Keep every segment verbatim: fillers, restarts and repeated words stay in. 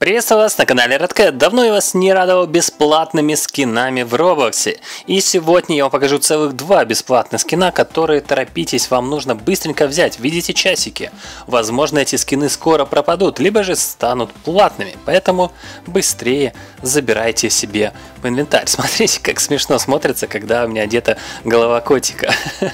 Приветствую вас на канале Redcat. Давно я вас не радовал бесплатными скинами в Роблоксе. И сегодня я вам покажу целых два бесплатных скина, которые, торопитесь, вам нужно быстренько взять. Видите часики? Возможно, эти скины скоро пропадут, либо же станут платными. Поэтому быстрее забирайте себе в инвентарь. Смотрите, как смешно смотрится, когда у меня одета голова котика.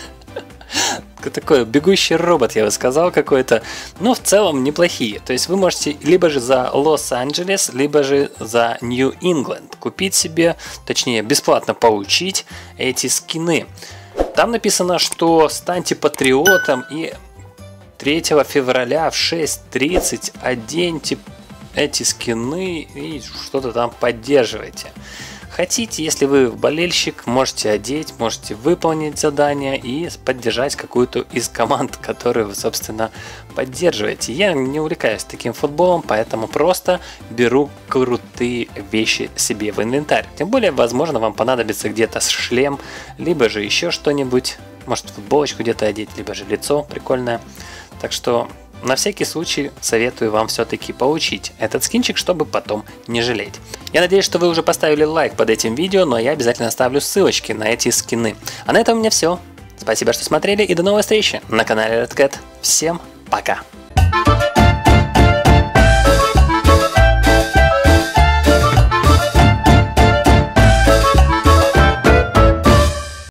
Такой бегущий робот, я бы сказал, какой-то. Но в целом неплохие. То есть вы можете либо же за Лос-Анджелес, либо же за Нью-Ингланд купить себе, точнее бесплатно получить эти скины. Там написано, что станьте патриотом и третьего февраля в шесть тридцать оденьте эти скины и что-то там поддерживайте. Хотите, если вы болельщик, можете одеть, можете выполнить задание и поддержать какую-то из команд, которую вы, собственно, поддерживаете. Я не увлекаюсь таким футболом, поэтому просто беру крутые вещи себе в инвентарь. Тем более, возможно, вам понадобится где-то шлем, либо же еще что-нибудь. Может, футболочку где-то одеть, либо же лицо прикольное. Так что на всякий случай советую вам все-таки получить этот скинчик, чтобы потом не жалеть. Я надеюсь, что вы уже поставили лайк под этим видео, но я обязательно оставлю ссылочки на эти скины. А на этом у меня все. Спасибо, что смотрели, и до новой встречи на канале Redcat. Всем пока!